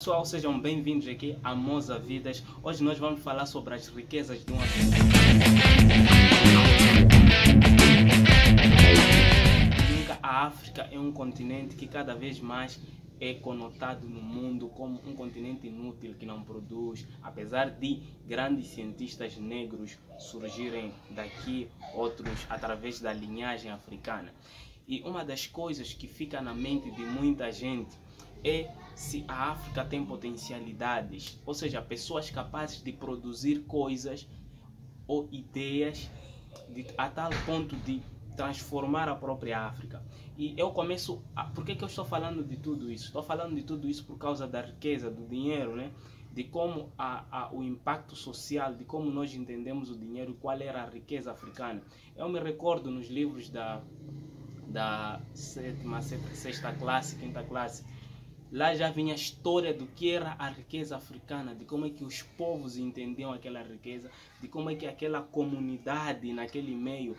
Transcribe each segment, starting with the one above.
Pessoal, sejam bem-vindos aqui a Moza Vidas. Hoje nós vamos falar sobre as riquezas de uma A África é um continente que cada vez mais é conotado no mundo como um continente inútil que não produz, apesar de grandes cientistas negros surgirem daqui, outros através da linhagem africana. E uma das coisas que fica na mente de muita gente é se a África tem potencialidades, ou seja, pessoas capazes de produzir coisas ou ideias a tal ponto de transformar a própria África. E eu começo por que eu estou falando de tudo isso? Estou falando de tudo isso por causa da riqueza, do dinheiro, né? De como o impacto social, de como nós entendemos o dinheiro e qual era a riqueza africana. Eu me recordo nos livros da sexta classe, quinta classe, lá já vinha a história do que era a riqueza africana, de como é que os povos entendiam aquela riqueza, de como é que aquela comunidade naquele meio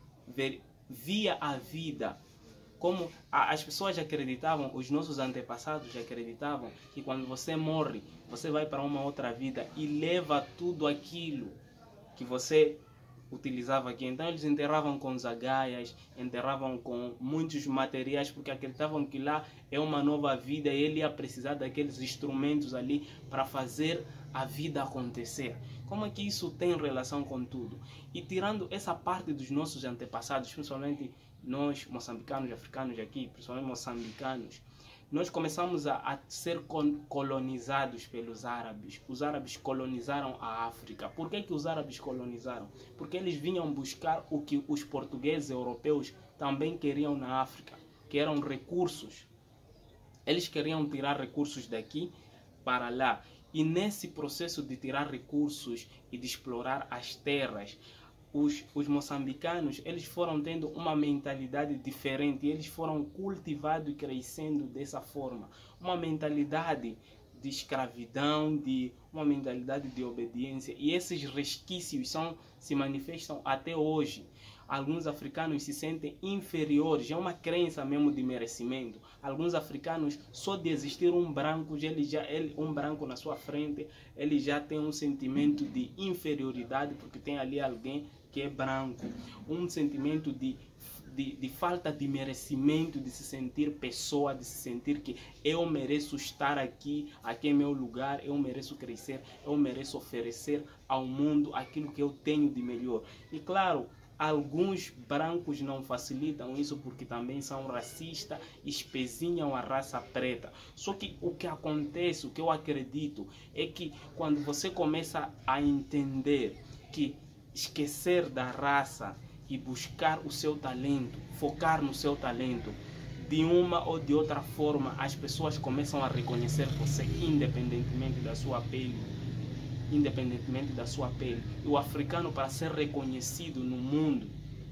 via a vida. Como as pessoas acreditavam, os nossos antepassados acreditavam que quando você morre, você vai para uma outra vida e leva tudo aquilo que você utilizava aqui. Então eles enterravam com zagaias, enterravam com muitos materiais, porque acreditavam que lá é uma nova vida e ele ia precisar daqueles instrumentos ali para fazer a vida acontecer. Como é que isso tem relação com tudo? E tirando essa parte dos nossos antepassados, principalmente nós moçambicanos, africanos aqui, principalmente moçambicanos, nós começamos a ser colonizados pelos árabes. Os árabes colonizaram a África. Por que os árabes colonizaram? Porque eles vinham buscar o que os portugueses europeus também queriam na África, que eram recursos. Eles queriam tirar recursos daqui para lá. E nesse processo de tirar recursos e de explorar as terras, os moçambicanos, eles foram tendo uma mentalidade diferente, eles foram cultivados e crescendo dessa forma, uma mentalidade de escravidão, uma mentalidade de obediência, e esses resquícios se manifestam até hoje. Alguns africanos se sentem inferiores, é uma crença mesmo de merecimento. Alguns africanos, só de existir um branco, um branco na sua frente, ele já tem um sentimento de inferioridade, porque tem ali alguém que é branco, um sentimento de falta de merecimento, de se sentir pessoa, de se sentir que eu mereço estar aqui é meu lugar, eu mereço crescer, eu mereço oferecer ao mundo aquilo que eu tenho de melhor. E claro, alguns brancos não facilitam isso porque também são racistas e espezinham a raça preta. Só que o que acontece, o que eu acredito, é que quando você começa a entender que esquecer da raça e buscar o seu talento, focar no seu talento, de uma ou de outra forma as pessoas começam a reconhecer você independentemente da sua pele. Independentemente da sua pele. E o africano, para ser reconhecido no mundo,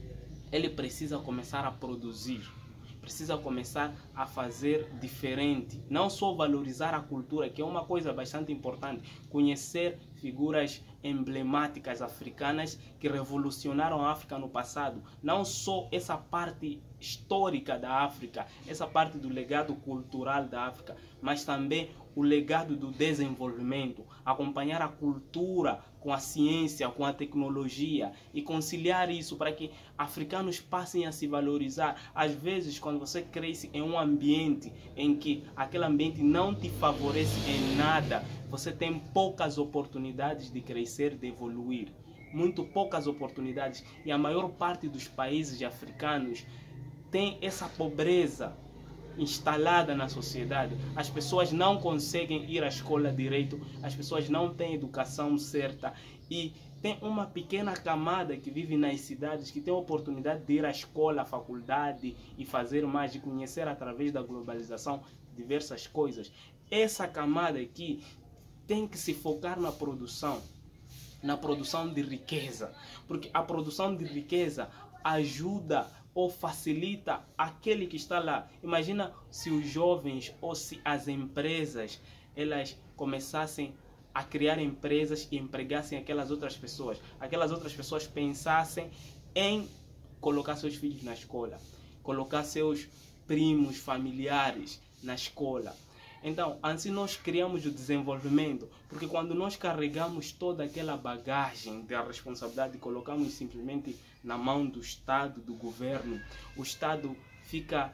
ele precisa começar a produzir, precisa começar a fazer diferente, não só valorizar a cultura, que é uma coisa bastante importante, conhecer figuras emblemáticas africanas que revolucionaram a África no passado, não só essa parte histórica da África, essa parte do legado cultural da África, mas também o legado do desenvolvimento, acompanhar a cultura com a ciência, com a tecnologia e conciliar isso para que africanos passem a se valorizar. Às vezes, quando você cresce em um ambiente em que aquele ambiente não te favorece em nada, você tem poucas oportunidades de crescer, de evoluir. Muito poucas oportunidades. E a maior parte dos países africanos tem essa pobreza instalada na sociedade. As pessoas não conseguem ir à escola direito, as pessoas não têm educação certa e tem uma pequena camada que vive nas cidades que tem a oportunidade de ir à escola, à faculdade e fazer mais, e conhecer através da globalização diversas coisas. Essa camada aqui tem que se focar na produção de riqueza, porque a produção de riqueza ajuda ou facilita aquele que está lá. Imagina se os jovens ou se as empresas elas começassem a criar empresas e empregassem aquelas outras pessoas pensassem em colocar seus filhos na escola, colocar seus primos, familiares na escola. Então, assim nós criamos o desenvolvimento, porque quando nós carregamos toda aquela bagagem da responsabilidade e colocamos simplesmente na mão do Estado, do governo, o Estado fica,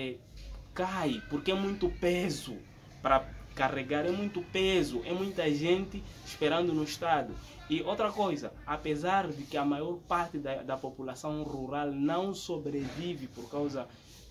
cai, porque é muito peso para carregar, é muito peso, é muita gente esperando no Estado. E outra coisa, apesar de que a maior parte da população rural não sobrevive por causa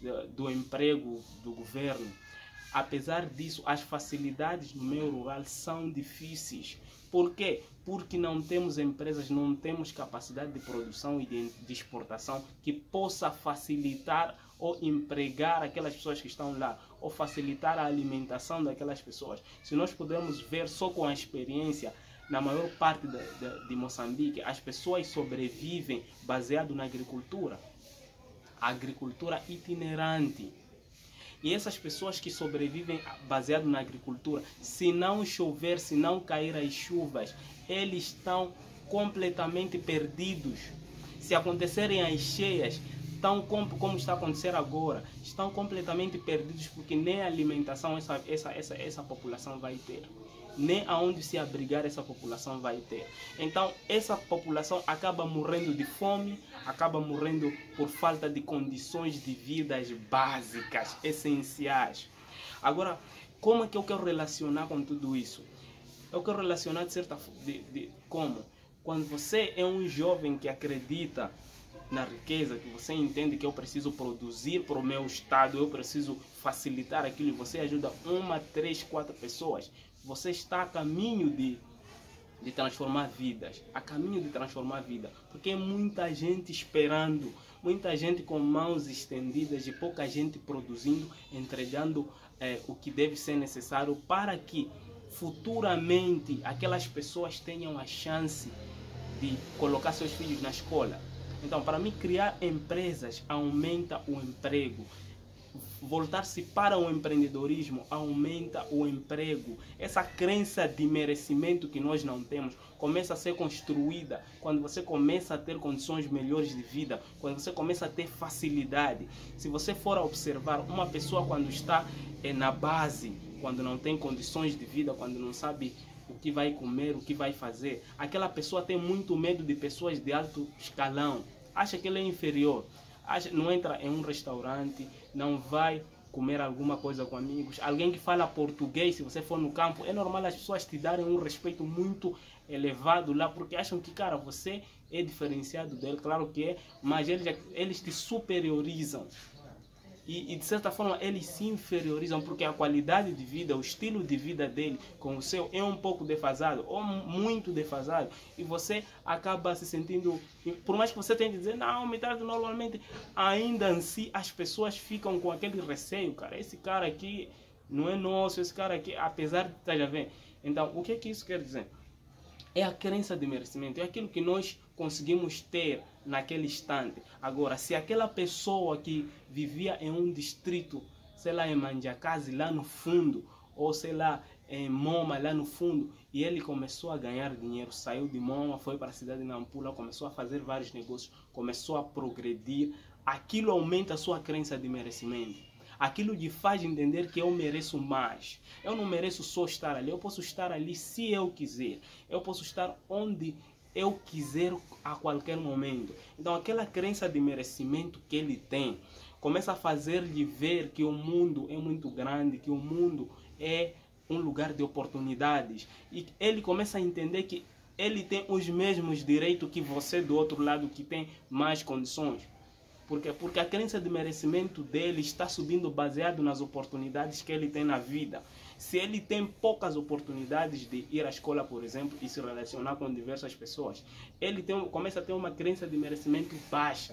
do emprego do governo, apesar disso, as facilidades no meio rural são difíceis. Por quê? Porque não temos empresas, não temos capacidade de produção e de exportação que possa facilitar ou empregar aquelas pessoas que estão lá, ou facilitar a alimentação daquelas pessoas. Se nós pudermos ver só com a experiência, na maior parte de Moçambique, as pessoas sobrevivem baseado na agricultura. A agricultura itinerante. E essas pessoas que sobrevivem baseado na agricultura, se não chover, se não cair as chuvas, eles estão completamente perdidos. Se acontecerem as cheias, estão como está a acontecer agora, estão completamente perdidos, porque nem alimentação essa população vai ter, nem aonde se abrigar essa população vai ter. Então essa população acaba morrendo de fome, acaba morrendo por falta de condições de vida básicas, essenciais. Agora, como é que eu quero relacionar com tudo isso? Eu quero relacionar de certa como? Quando você é um jovem que acredita na riqueza, que você entende que eu preciso produzir para o meu estado, eu preciso facilitar aquilo, e você ajuda 1, 3, 4 pessoas, você está a caminho de transformar vidas, a caminho de transformar vida, porque é muita gente esperando, muita gente com mãos estendidas e pouca gente produzindo, entregando o que deve ser necessário para que futuramente aquelas pessoas tenham a chance de colocar seus filhos na escola. Então, para mim, criar empresas aumenta o emprego. Voltar-se para o empreendedorismo aumenta o emprego. Essa crença de merecimento que nós não temos começa a ser construída quando você começa a ter condições melhores de vida, quando você começa a ter facilidade. Se você for a observar uma pessoa quando está na base, quando não tem condições de vida, quando não sabe o que vai comer, o que vai fazer, aquela pessoa tem muito medo de pessoas de alto escalão, acha que ele é inferior, não entra em um restaurante, não vai comer alguma coisa com amigos. Alguém que fala português, se você for no campo, é normal as pessoas te darem um respeito muito elevado lá, porque acham que, cara, você é diferenciado dele, claro que é, mas eles te superiorizam. E de certa forma eles se inferiorizam, porque a qualidade de vida, o estilo de vida dele com o seu é um pouco defasado, ou muito defasado, e você acaba se sentindo, por mais que você tenha que dizer, não, me trata normalmente, ainda assim as pessoas ficam com aquele receio, cara, esse cara aqui não é nosso, esse cara aqui, apesar de estar já vendo. Então, o que é que isso quer dizer? É a crença de merecimento, é aquilo que nós conseguimos ter naquele instante. Agora, se aquela pessoa que vivia em um distrito, sei lá, em Manjakazi, lá no fundo, ou sei lá, em Moma, lá no fundo, e ele começou a ganhar dinheiro, saiu de Moma, foi para a cidade de Nampula, começou a fazer vários negócios, começou a progredir, aquilo aumenta a sua crença de merecimento. Aquilo lhe faz entender que eu mereço mais. Eu não mereço só estar ali, eu posso estar ali se eu quiser. Eu posso estar onde eu quiser a qualquer momento. Então aquela crença de merecimento que ele tem começa a fazer-lhe ver que o mundo é muito grande, que o mundo é um lugar de oportunidades. E ele começa a entender que ele tem os mesmos direitos que você do outro lado, que tem mais condições. Por quê? Porque a crença de merecimento dele está subindo baseado nas oportunidades que ele tem na vida. Se ele tem poucas oportunidades de ir à escola, por exemplo, e se relacionar com diversas pessoas, ele começa a ter uma crença de merecimento baixa.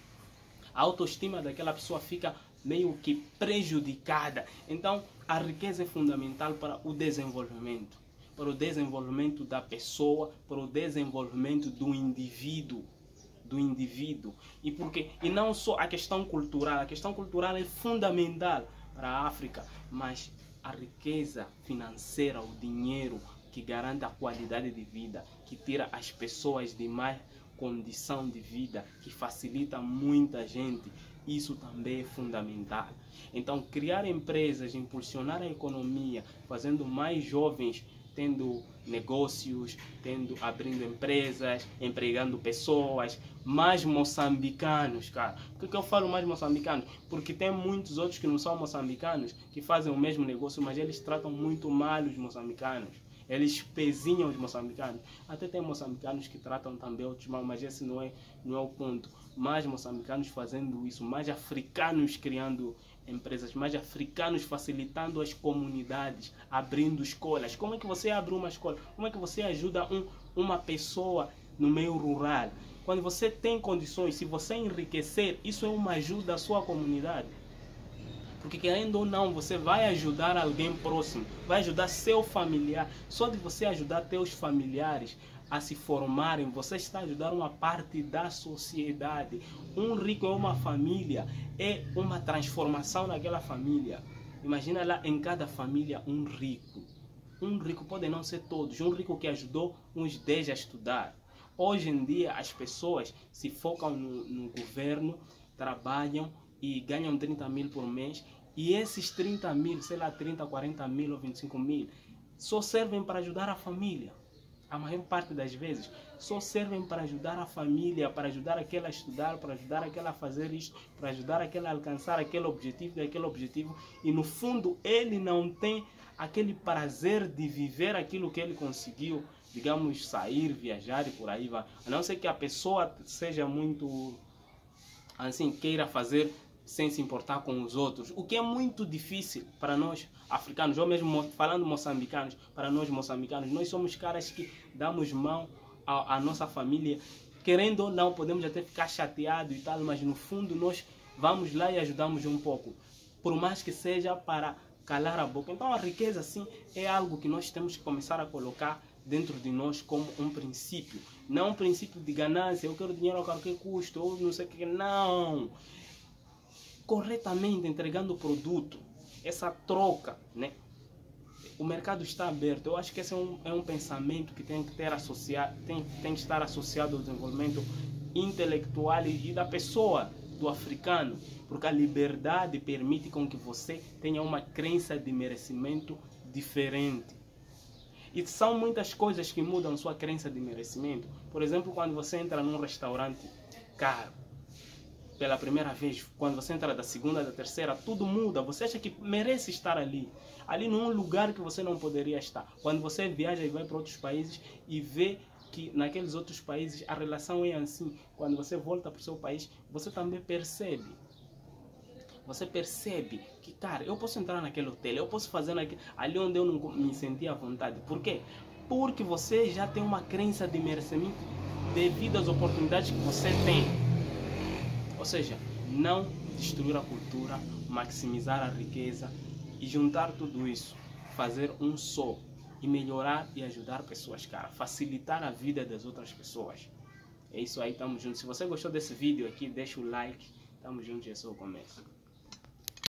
A autoestima daquela pessoa fica meio que prejudicada. Então, a riqueza é fundamental para o desenvolvimento da pessoa, para o desenvolvimento do indivíduo. E não só a questão cultural é fundamental para a África, mas a riqueza financeira, o dinheiro que garante a qualidade de vida, que tira as pessoas de mais condição de vida, que facilita muita gente isso também é fundamental. Então, criar empresas, impulsionar a economia, fazendo mais jovens tendo negócios, abrindo empresas, empregando pessoas, mais moçambicanos, cara. Por que eu falo mais moçambicanos? Porque tem muitos outros que não são moçambicanos, que fazem o mesmo negócio, mas eles tratam muito mal os moçambicanos. Eles pezinham os moçambicanos. Até tem moçambicanos que tratam também outros mal, mas esse não é o ponto. Mais moçambicanos fazendo isso, mais africanos criando empresas, mais africanos facilitando as comunidades, abrindo escolas. Como é que você abre uma escola? Como é que você ajuda uma pessoa no meio rural? Quando você tem condições, se você enriquecer, isso é uma ajuda à sua comunidade. Porque querendo ou não, você vai ajudar alguém próximo, vai ajudar seu familiar. Só de você ajudar teus familiares a se formarem, você está ajudando uma parte da sociedade. Um rico é uma família, é uma transformação naquela família. Imagina lá em cada família um rico. Um rico pode não ser todos, um rico que ajudou uns 10 a estudar. Hoje em dia as pessoas se focam no governo, trabalham e ganham 30 mil por mês, e esses 30 mil, sei lá, 30, 40 mil ou 25 mil, só servem para ajudar a família. A maior parte das vezes, só servem para ajudar a família, para ajudar aquela a estudar, para ajudar aquela a fazer isto, para ajudar aquela a alcançar aquele objetivo, e no fundo ele não tem aquele prazer de viver aquilo que ele conseguiu, digamos, sair, viajar e por aí vai. A não ser que a pessoa seja muito, assim, queira fazer sem se importar com os outros, o que é muito difícil para nós africanos, ou mesmo falando moçambicanos, para nós moçambicanos, nós somos caras que damos mão à nossa família, querendo ou não, podemos até ficar chateados e tal, mas no fundo nós vamos lá e ajudamos um pouco, por mais que seja para calar a boca. Então a riqueza, assim, é algo que nós temos que começar a colocar dentro de nós como um princípio, não um princípio de ganância, eu quero dinheiro a qualquer custo, ou não sei o que, não. Corretamente entregando o produto, essa troca, né? O mercado está aberto. Eu acho que esse é um pensamento que tem que ter associado, tem que estar associado ao desenvolvimento intelectual e da pessoa, do africano, porque a liberdade permite com que você tenha uma crença de merecimento diferente. E são muitas coisas que mudam sua crença de merecimento. Por exemplo, quando você entra num restaurante caro, pela primeira vez, quando você entra da segunda, da terceira, tudo muda. Você acha que merece estar ali. Ali num lugar que você não poderia estar. Quando você viaja e vai para outros países e vê que naqueles outros países a relação é assim. Quando você volta para o seu país, você também percebe. Você percebe que, cara, eu posso entrar naquele hotel, eu posso fazer ali onde eu não me sentia à vontade. Por quê? Porque você já tem uma crença de merecimento devido às oportunidades que você tem. Ou seja, não destruir a cultura, maximizar a riqueza e juntar tudo isso, fazer um só e melhorar e ajudar pessoas, cara, facilitar a vida das outras pessoas. É isso aí, tamo junto. Se você gostou desse vídeo aqui, deixa o like, tamo junto, é só o começo.